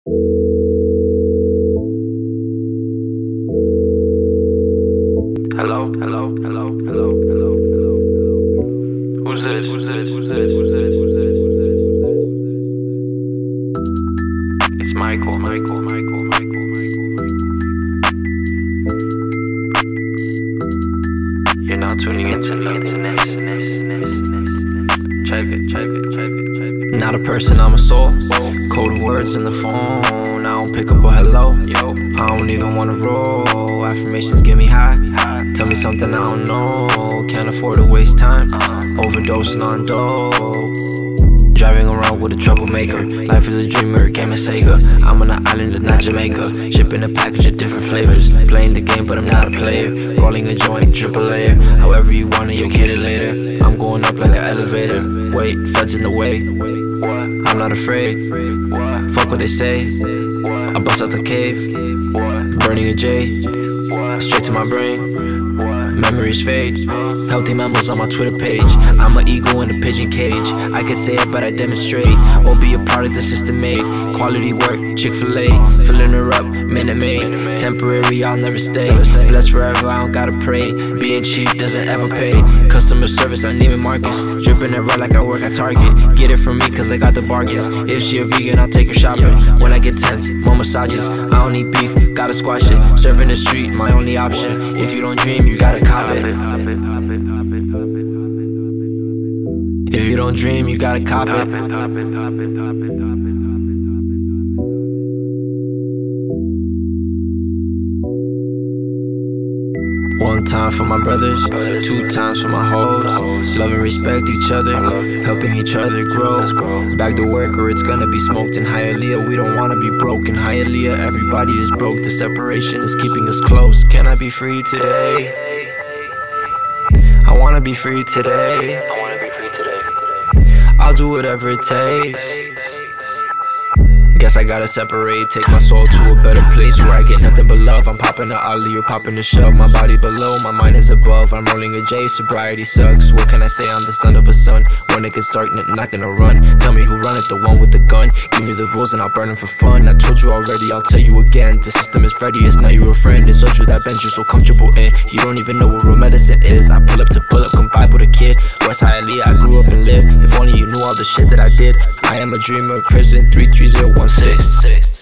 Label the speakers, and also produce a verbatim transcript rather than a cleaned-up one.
Speaker 1: Hello, hello, hello, hello, hello, hello, hello. Who's this? Who's this? Who's this? Who's this? Who's this? Who's this? Who's this? It's Michael, Michael, Michael, Michael, Michael, Michael. You're now tuning into nothing. Check it, check it, check it, check it.
Speaker 2: Not a person, I'm a soul. Coded words in the phone. I don't pick up a hello.
Speaker 1: Yo,
Speaker 2: I don't even wanna roll. Affirmations get me high. Tell me something I don't know. Can't afford to waste time. Overdosing on dope. Driving around with a troublemaker. Life is a dreamer, game of Sega. I'm on an island and not Jamaica. Shipping a package of different flavors. Playing the game, but I'm not a player. Rolling a joint, triple layer. However you want it, you'll get it later. I'm going up like an elevator. Wait, feds in the way. I'm not afraid. Fuck what they say. I bust out the cave. Burning a J. Straight to my brain. Memories fade. Healthy memos on my Twitter page. I'm an eagle in a pigeon cage. I can say it, but I demonstrate. Or be a product the system made. Quality work, Chick-fil-A. Filling her up, Minute Maid. Temporary, I'll never stay. Blessed forever, I don't gotta pray. Being cheap doesn't ever pay. Customer service, I name it Marcus. Dripping it right like I work at Target. Get it from me cause I got the bargains. If she a vegan, I'll take her shopping. When I get tense, more massages. I don't need beef, gotta squash it. Serving the street, my only option. If you don't dream, you gotta cop it. If you don't dream, you gotta cop it. One time for my brothers, two times for my hoes. Love and respect each other, helping each other grow. Back to work or it's gonna be smoked in Hialeah. We don't wanna be broke in Hialeah. Everybody is broke, the separation is keeping us close. Can I be free today? I wanna be free today.
Speaker 1: I wanna be free today.
Speaker 2: I'll do whatever it takes. Guess I gotta separate, take my soul to a better place where I get nothing but love. I'm popping the ollie, you're popping the shove. My body below, my mind is above. I'm rolling a J, sobriety sucks. What can I say, I'm the son of a son. When it gets dark, not gonna run. Tell me who run it, the one with the gun. Give me the rules and I'll burn them for fun. I told you already, I'll tell you again. The system is ready, it's not your friend. It's so true that bench you're so comfortable in. You don't even know what real medicine is. I pull up to pull up, come vibe with a kid. West Hialeah, I grew up and lived. If only you knew all the shit that I did. I am a dreamer, prison three three zero one six.